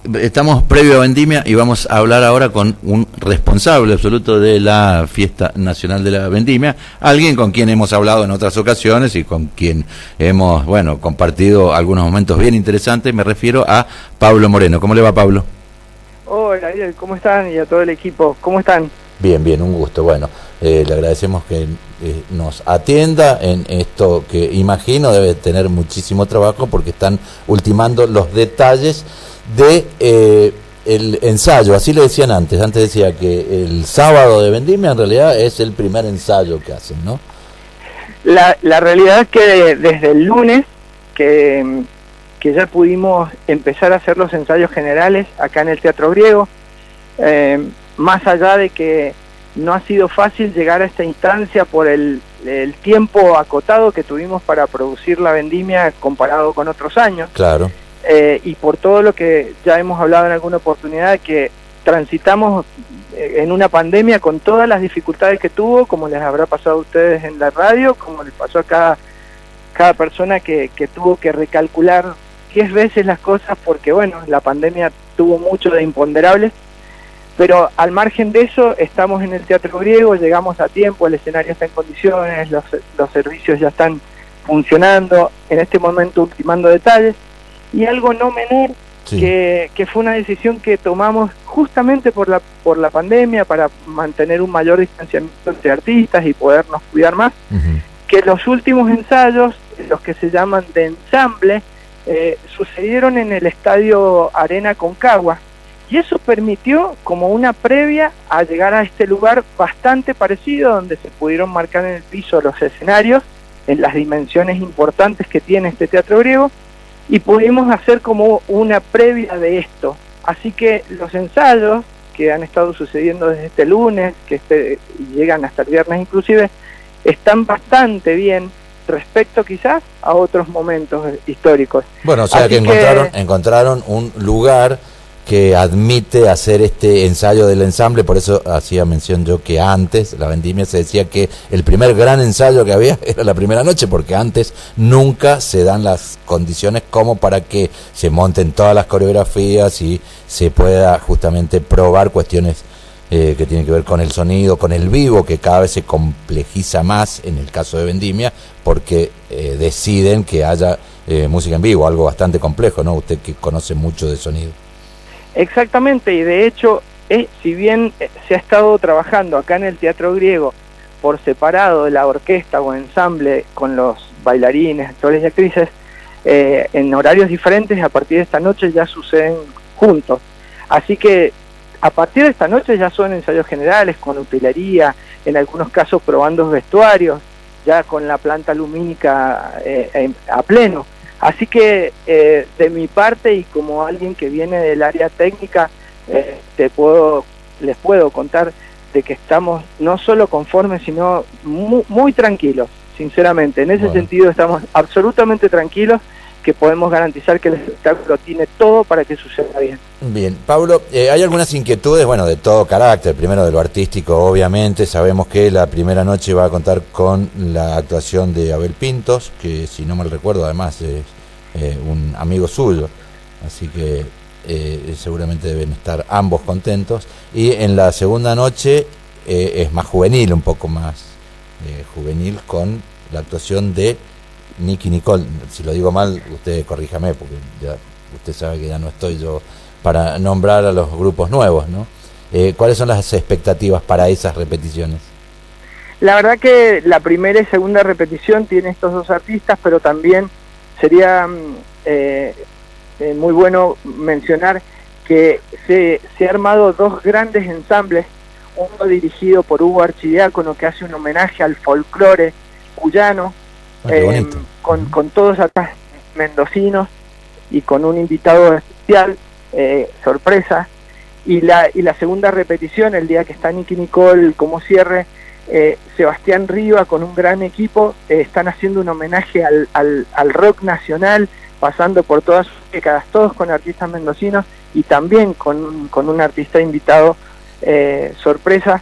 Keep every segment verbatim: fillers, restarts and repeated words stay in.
estamos previo a Vendimia y vamos a hablar ahora con un responsable absoluto de la Fiesta Nacional de la Vendimia, alguien con quien hemos hablado en otras ocasiones y con quien hemos, bueno, compartido algunos momentos bien interesantes. Me refiero a Pablo Moreno. ¿Cómo le va, Pablo? Hola, Ariel, ¿cómo están? Y a todo el equipo, ¿cómo están? Bien, bien, un gusto. Bueno, eh, le agradecemos que eh, nos atienda en esto que imagino debe tener muchísimo trabajo porque están ultimando los detalles de eh, el ensayo. Así le decían antes, antes decía que el sábado de Vendimia en realidad es el primer ensayo que hacen, ¿no? La, la realidad es que desde el lunes que, que ya pudimos empezar a hacer los ensayos generales acá en el Teatro Griego, eh, más allá de que no ha sido fácil llegar a esta instancia por el, el tiempo acotado que tuvimos para producir la Vendimia comparado con otros años. Claro. Eh, y por todo lo que ya hemos hablado en alguna oportunidad, que transitamos en una pandemia con todas las dificultades que tuvo, como les habrá pasado a ustedes en la radio, como les pasó a cada, cada persona que, que tuvo que recalcular diez veces las cosas, porque bueno, la pandemia tuvo mucho de imponderables. Pero al margen de eso, estamos en el Teatro Griego, llegamos a tiempo, el escenario está en condiciones, los, los servicios ya están funcionando, en este momento ultimando detalles, y algo no menor, sí. que, que fue una decisión que tomamos justamente por la, por la pandemia, para mantener un mayor distanciamiento entre artistas y podernos cuidar más, uh-huh. que los últimos ensayos, los que se llaman de ensamble, eh, sucedieron en el Estadio Arena Concagua, y eso permitió como una previa a llegar a este lugar bastante parecido, donde se pudieron marcar en el piso los escenarios, en las dimensiones importantes que tiene este Teatro Griego, y pudimos hacer como una previa de esto. Así que los ensayos que han estado sucediendo desde este lunes, que este, llegan hasta el viernes inclusive, están bastante bien respecto quizás a otros momentos históricos. Bueno, o sea Así que encontraron, que encontraron un lugar que admite hacer este ensayo del ensamble. Por eso hacía mención yo que antes, la Vendimia, se decía que el primer gran ensayo que había era la primera noche, porque antes nunca se dan las condiciones como para que se monten todas las coreografías y se pueda justamente probar cuestiones eh, que tienen que ver con el sonido, con el vivo, que cada vez se complejiza más en el caso de Vendimia, porque eh, deciden que haya eh, música en vivo, algo bastante complejo, ¿no? Usted que conoce mucho de sonido. Exactamente, y de hecho, eh, si bien eh, se ha estado trabajando acá en el Teatro Griego por separado de la orquesta o ensamble con los bailarines, actores y actrices, eh, en horarios diferentes, a partir de esta noche ya suceden juntos. Así que a partir de esta noche ya son ensayos generales con utilería, en algunos casos probando vestuarios, ya con la planta lumínica eh, eh, a pleno. Así que eh, de mi parte y como alguien que viene del área técnica, eh, te puedo, les puedo contar de que estamos no solo conformes, sino muy, muy tranquilos, sinceramente. En ese bueno. sentido estamos absolutamente tranquilos, que podemos garantizar que el espectáculo tiene todo para que suceda bien. Bien, Pablo, eh, hay algunas inquietudes, bueno, de todo carácter. Primero de lo artístico, obviamente. Sabemos que la primera noche va a contar con la actuación de Abel Pintos, que si no mal recuerdo además es eh, un amigo suyo, así que eh, seguramente deben estar ambos contentos. Y en la segunda noche eh, es más juvenil, un poco más eh, juvenil, con la actuación de Nicky Nicole. Si lo digo mal, usted corríjame, porque ya usted sabe que ya no estoy yo para nombrar a los grupos nuevos, ¿no? Eh, ¿Cuáles son las expectativas para esas repeticiones? La verdad que la primera y segunda repetición tiene estos dos artistas, pero también sería eh, eh, muy bueno mencionar que se, se han armado dos grandes ensambles, uno dirigido por Hugo Archidiácono, que hace un homenaje al folclore cuyano, ah, eh, con, con todos acá mendocinos y con un invitado especial, eh, sorpresa, y la, y la segunda repetición, el día que está Nicky Nicole como cierre, eh, Sebastián Riva con un gran equipo, eh, están haciendo un homenaje al, al, al rock nacional, pasando por todas sus décadas, todos con artistas mendocinos y también con, con un artista invitado eh, sorpresa,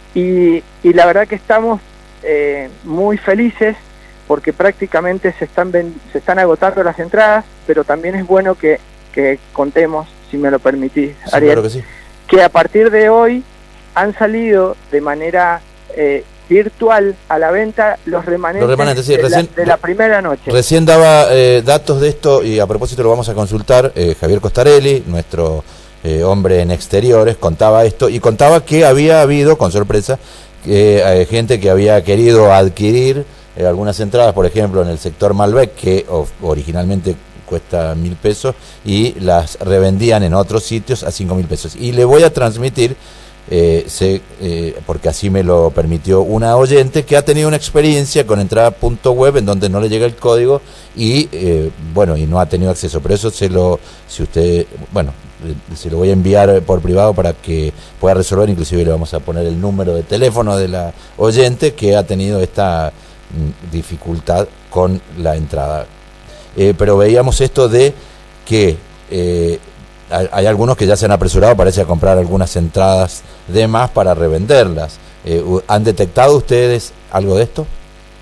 y, y la verdad que estamos eh, muy felices porque prácticamente se están, ven, se están agotando las entradas, pero también es bueno que, que contemos si me lo permitís, Sí, Ariel, claro que sí. que a partir de hoy han salido de manera eh, virtual a la venta los remanentes, Los remanentes, sí, de, recién, la, de la primera noche. Recién daba eh, datos de esto y a propósito lo vamos a consultar. eh, Javier Costarelli, nuestro eh, hombre en exteriores, contaba esto y contaba que había habido, con sorpresa, que hay gente que había querido adquirir eh, algunas entradas, por ejemplo, en el sector Malbec, que of, originalmente cuesta mil pesos, y las revendían en otros sitios a cinco mil pesos. Y le voy a transmitir, eh, se, eh, porque así me lo permitió una oyente, que ha tenido una experiencia con entrada punto web en donde no le llega el código y, eh, bueno, y no ha tenido acceso. Pero eso se lo, si usted, bueno, se lo voy a enviar por privado para que pueda resolver. Inclusive le vamos a poner el número de teléfono de la oyente que ha tenido esta mm, dificultad con la entrada. Eh, pero veíamos esto de que eh, hay, hay algunos que ya se han apresurado, parece, a comprar algunas entradas de más para revenderlas. Eh, ¿Han detectado ustedes algo de esto?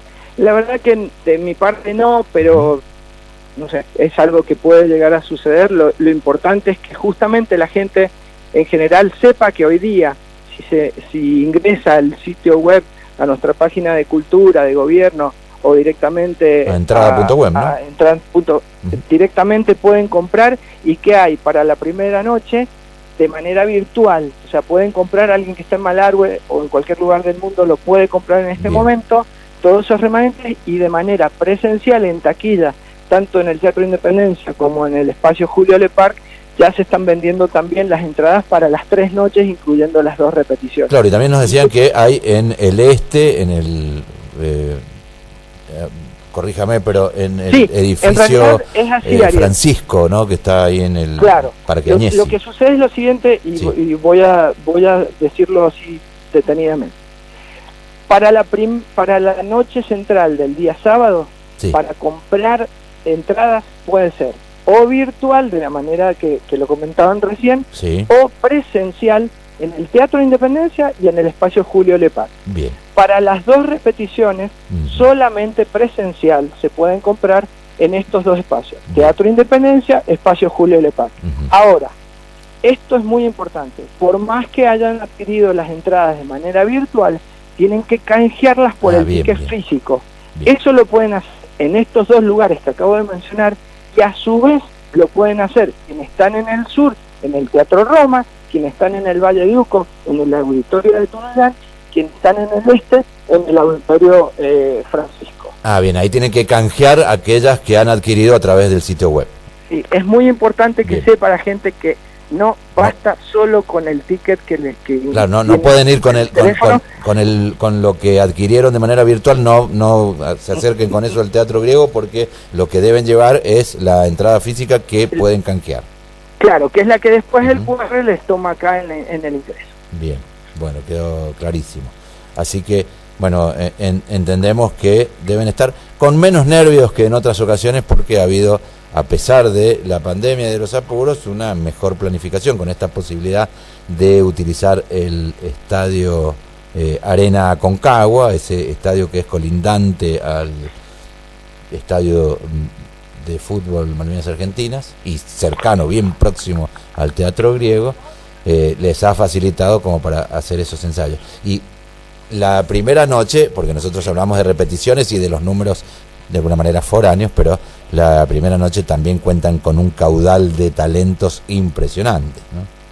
La verdad que de mi parte no, pero no sé, es algo que puede llegar a suceder. Lo, lo importante es que justamente la gente en general sepa que hoy día, si, se, si ingresa al sitio web, a nuestra página de cultura, de gobierno, o directamente a entrada punto web, ¿no? a entrada punto, uh-huh. directamente pueden comprar, y que hay para la primera noche de manera virtual, o sea, pueden comprar, alguien que está en Malargüe o en cualquier lugar del mundo lo puede comprar en este Bien. momento, todos esos remanentes, y de manera presencial en taquilla, tanto en el Teatro Independencia como en el espacio Julio Lepar, ya se están vendiendo también las entradas para las tres noches, incluyendo las dos repeticiones. Claro, y también nos decían que hay en el este, en el... Eh, eh, corríjame, pero en el sí, edificio en así, eh, Francisco, ¿no? Que está ahí en el claro, Parque lo, Añesi. lo que sucede es lo siguiente, y, sí. y voy a voy a decirlo así detenidamente. Para la prim, para la noche central del día sábado, sí. para comprar entradas puede ser o virtual, de la manera que, que lo comentaban recién, sí. o presencial en el Teatro Independencia y en el espacio Julio Lepar. Bien. Para las dos repeticiones, uh-huh. solamente presencial se pueden comprar en estos dos espacios, uh-huh. Teatro Independencia, espacio Julio Lepar. Uh-huh. Ahora, esto es muy importante, por más que hayan adquirido las entradas de manera virtual, tienen que canjearlas por ah, el bien, ticket bien. físico. Bien. Eso lo pueden hacer en estos dos lugares que acabo de mencionar, y a su vez lo pueden hacer quienes están en el sur, en el Teatro Roma, quienes están en el Valle de Uco, en el auditorio de Tunuyán, quienes están en el este, en el auditorio eh, Francisco. Ah, bien, ahí tienen que canjear aquellas que han adquirido a través del sitio web. Sí, es muy importante que bien. sepa la gente que no basta no. solo con el ticket que le que claro, no, no pueden ir con el con, con, con el con lo que adquirieron de manera virtual, no no se acerquen con eso al Teatro Griego, porque lo que deben llevar es la entrada física que pueden canjear. Claro, que es la que después uh-huh. el Q R les toma acá en, en el ingreso. Bien, bueno, quedó clarísimo. Así que, bueno, en, entendemos que deben estar con menos nervios que en otras ocasiones, porque ha habido, a pesar de la pandemia y de los apuros, una mejor planificación con esta posibilidad de utilizar el estadio eh, Arena Aconcagua, ese estadio que es colindante al estadio de fútbol Malvinas Argentinas y cercano, bien próximo al Teatro Griego. Eh, les ha facilitado como para hacer esos ensayos. Y la primera noche, porque nosotros hablamos de repeticiones y de los números de alguna manera foráneos, pero la primera noche también cuentan con un caudal de talentos impresionante,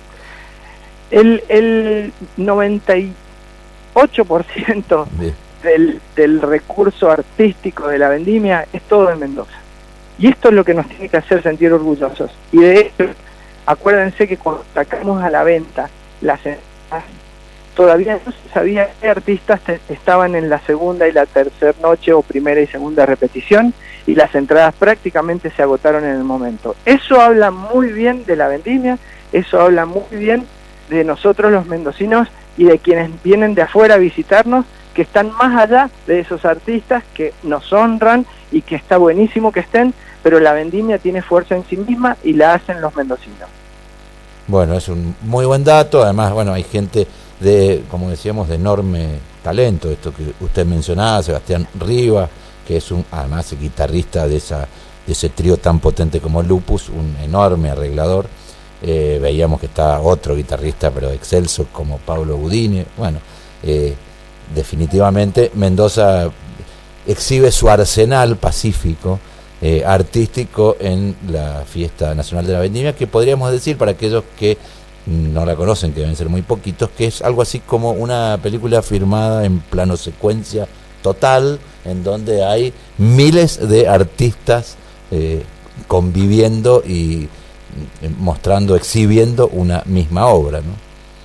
¿no? El, el noventa y ocho por ciento del, del recurso artístico de la vendimia es todo en Mendoza. Y esto es lo que nos tiene que hacer sentir orgullosos. Y de hecho, acuérdense que cuando sacamos a la venta las entradas, todavía no se sabía qué artistas te, estaban en la segunda y la tercera noche, o primera y segunda repetición, y las entradas prácticamente se agotaron en el momento. Eso habla muy bien de la vendimia, eso habla muy bien de nosotros los mendocinos y de quienes vienen de afuera a visitarnos, que están más allá de esos artistas que nos honran y que está buenísimo que estén, pero la vendimia tiene fuerza en sí misma y la hacen los mendocinos. Bueno, es un muy buen dato. Además, bueno, hay gente de, como decíamos, de enorme talento. Esto que usted mencionaba, Sebastián Riva, que es un, además, guitarrista de esa de ese trío tan potente como Lupus, un enorme arreglador. eh, veíamos que está otro guitarrista, pero excelso, como Pablo Budini. Bueno, eh, definitivamente Mendoza exhibe su arsenal pacífico, eh, artístico en la Fiesta Nacional de la Vendimia, que podríamos decir, para aquellos que no la conocen, que deben ser muy poquitos, que es algo así como una película filmada en plano secuencia total, en donde hay miles de artistas eh, conviviendo y eh, mostrando, exhibiendo una misma obra, ¿no?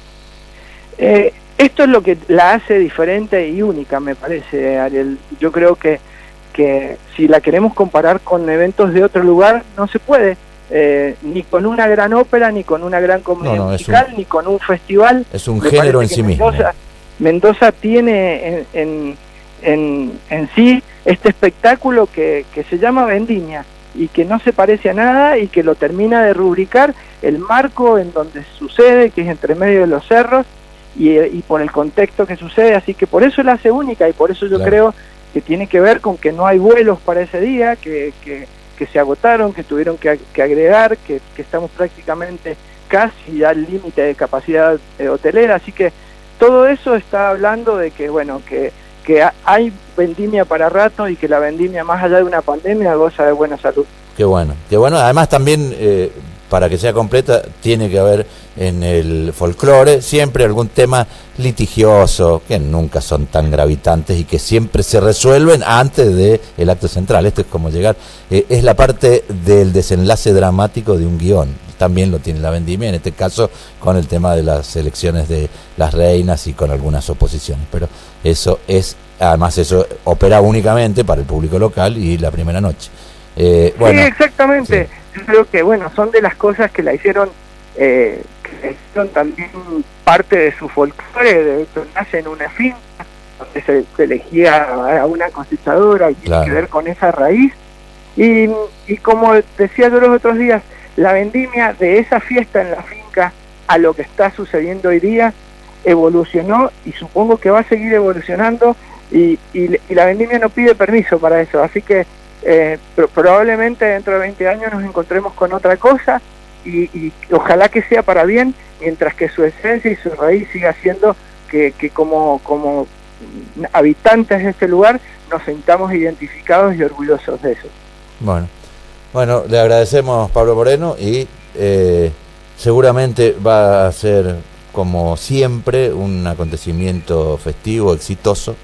Eh, esto es lo que la hace diferente y única, me parece, Ariel. Yo creo que, que si la queremos comparar con eventos de otro lugar, no se puede. Eh, ni con una gran ópera, ni con una gran comedia no, no, musical, un, ni con un festival. Es un género en sí Mendoza, mismo. Mendoza tiene en, en, en, en sí este espectáculo que, que se llama Vendimia y que no se parece a nada y que lo termina de rubricar el marco en donde sucede, que es entre medio de los cerros y, y por el contexto que sucede, así que por eso la hace única y por eso yo claro. creo que tiene que ver con que no hay vuelos para ese día, que... que que se agotaron, que tuvieron que, que agregar, que, que estamos prácticamente casi ya al límite de capacidad eh, hotelera, así que todo eso está hablando de que, bueno, que, que hay vendimia para rato y que la vendimia, más allá de una pandemia, goza de buena salud. Qué bueno, qué bueno, además también, eh, para que sea completa, tiene que haber en el folclore siempre algún tema litigioso, que nunca son tan gravitantes y que siempre se resuelven antes del acto central. Esto es como llegar, eh, es la parte del desenlace dramático de un guión. También lo tiene la vendimia, en este caso con el tema de las elecciones de las reinas y con algunas oposiciones, pero eso es, además eso opera únicamente para el público local y la primera noche. Eh, bueno, sí, exactamente. Sí. Yo creo que, bueno, son de las cosas que la hicieron, eh, que hicieron también parte de su folclore. De hecho, nace en una finca donde se, se elegía a una cosechadora y claro. tiene que ver con esa raíz. Y, y como decía yo los otros días, la vendimia de esa fiesta en la finca a lo que está sucediendo hoy día evolucionó y supongo que va a seguir evolucionando y, y, y la vendimia no pide permiso para eso, así que Eh, pero probablemente dentro de veinte años nos encontremos con otra cosa y, y ojalá que sea para bien, mientras que su esencia y su raíz siga siendo que, que como, como habitantes de este lugar nos sintamos identificados y orgullosos de eso. Bueno, bueno, le agradecemos, Pablo Moreno, y eh, seguramente va a ser, como siempre, un acontecimiento festivo, exitoso,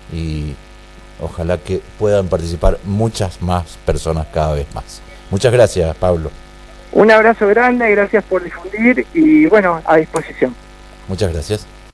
y ojalá que puedan participar muchas más personas cada vez más. Muchas gracias, Pablo. Un abrazo grande, gracias por difundir y bueno, a disposición. Muchas gracias.